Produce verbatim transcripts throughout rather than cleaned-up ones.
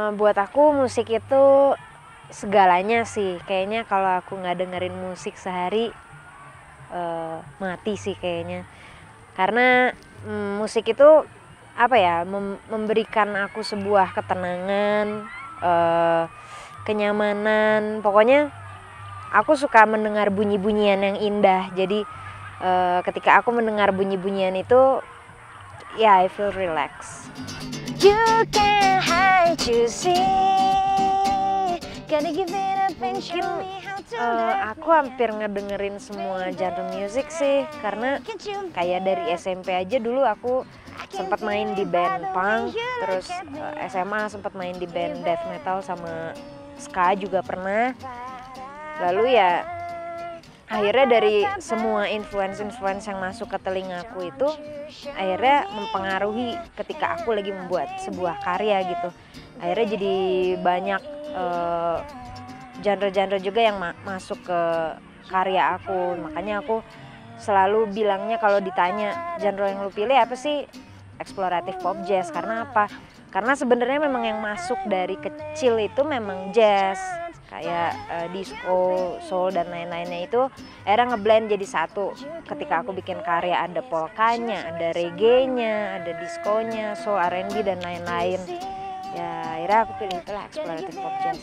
buat aku musik itu segalanya sih. Kayaknya kalau aku nggak dengerin musik sehari uh, mati sih kayaknya. Karena mm, musik itu apa ya, mem- memberikan aku sebuah ketenangan, uh, kenyamanan. Pokoknya aku suka mendengar bunyi-bunyian yang indah. Jadi uh, ketika aku mendengar bunyi-bunyian itu, ya yeah, I feel relax. You can hide to see, gotta give it up and show me how to uh, aku hampir ngedengerin semua genre musik sih, karena kayak dari S M P aja dulu aku sempat main di band punk, terus uh, S M A sempat main di band death metal sama ska juga pernah. Lalu ya akhirnya dari semua influence-influence yang masuk ke telingaku itu akhirnya mempengaruhi ketika aku lagi membuat sebuah karya gitu. Akhirnya jadi banyak uh, genre-genre juga yang ma- masuk ke karya aku. Makanya aku selalu bilangnya kalau ditanya genre yang lu pilih apa sih, explorative pop jazz. Karena apa? Karena sebenarnya memang yang masuk dari kecil itu memang jazz, kayak uh, disco, soul dan lain-lainnya itu akhirnya ngeblend jadi satu. Ketika aku bikin karya ada polkanya, ada reggae-nya, ada diskonya, soul, R and B dan lain-lain. Ya akhirnya aku pilih itulah explorative pop jazz.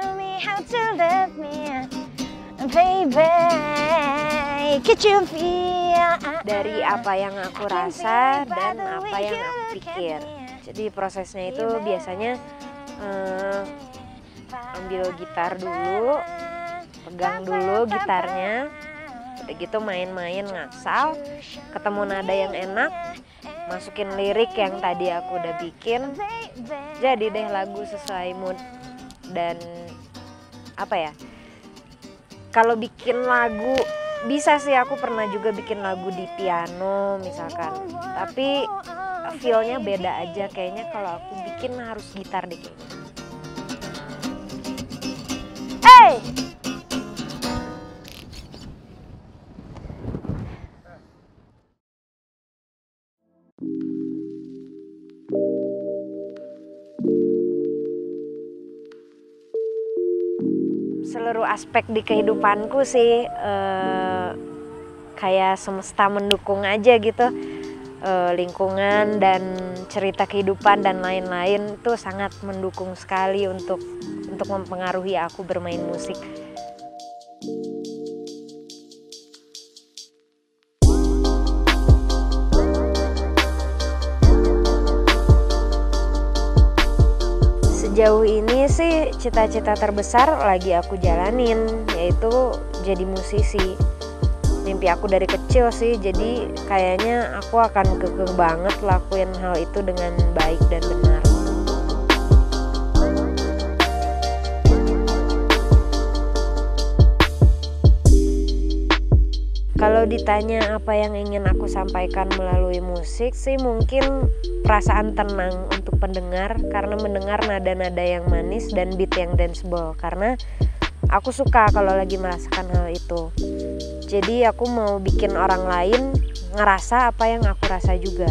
Dari apa yang aku rasa dan apa yang aku pikir. Jadi prosesnya itu biasanya uh, ambil gitar dulu, pegang dulu gitarnya, udah gitu main-main ngasal, ketemu nada yang enak, masukin lirik yang tadi aku udah bikin, jadi deh lagu sesuai mood. Dan apa ya, kalau bikin lagu bisa sih, aku pernah juga bikin lagu di piano misalkan, tapi feel-nya beda aja kayaknya kalau aku bikin harus gitar deh kayaknya. Hey! Seluruh aspek di kehidupanku sih eh, kayak semesta mendukung aja gitu. Eh, lingkungan dan cerita kehidupan dan lain-lain tuh sangat mendukung sekali untuk untuk mempengaruhi aku bermain musik. Sejauh ini sih cita-cita terbesar lagi aku jalanin, yaitu jadi musisi. Mimpi aku dari kecil sih, jadi kayaknya aku akan kekeh banget lakuin hal itu dengan baik dan benar. Kalau ditanya apa yang ingin aku sampaikan melalui musik sih, mungkin perasaan tenang untuk pendengar, karena mendengar nada-nada yang manis dan beat yang danceable, karena aku suka kalau lagi merasakan hal itu. Jadi aku mau bikin orang lain ngerasa apa yang aku rasa juga.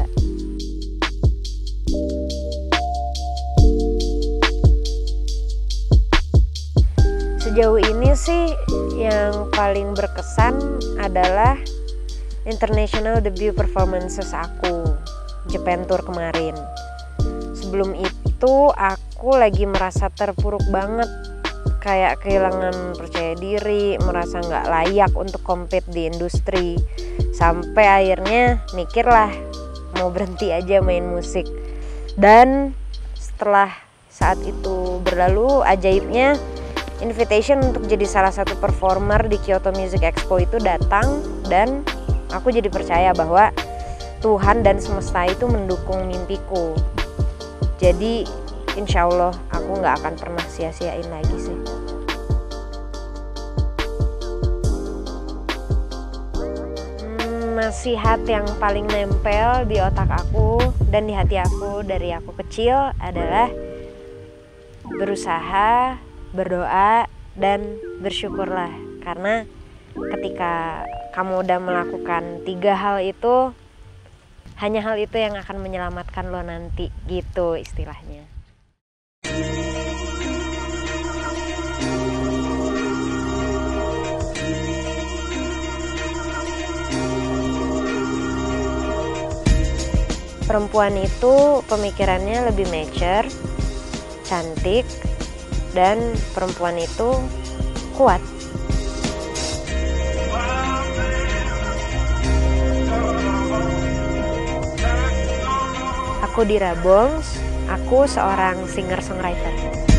Sejauh ini sih yang paling berkesan adalah international debut performances aku, Japan Tour kemarin. Sebelum itu aku lagi merasa terpuruk banget, kayak kehilangan percaya diri, merasa nggak layak untuk compete di industri. Sampai akhirnya mikir lah mau berhenti aja main musik. Dan setelah saat itu berlalu, ajaibnya invitation untuk jadi salah satu performer di Kyoto Music Expo itu datang, dan aku jadi percaya bahwa Tuhan dan semesta itu mendukung mimpiku. Jadi insya Allah aku nggak akan pernah sia-siain lagi sih. Hmm, nasihat yang paling nempel di otak aku dan di hati aku dari aku kecil adalah berusaha, berdoa, dan bersyukurlah. Karena ketika kamu udah melakukan tiga hal itu, hanya hal itu yang akan menyelamatkan lo nanti, gitu istilahnya. perempuan itu pemikirannya lebih mature, cantik, dan perempuan itu kuat. Aku Dira Bongs, aku seorang singer-songwriter.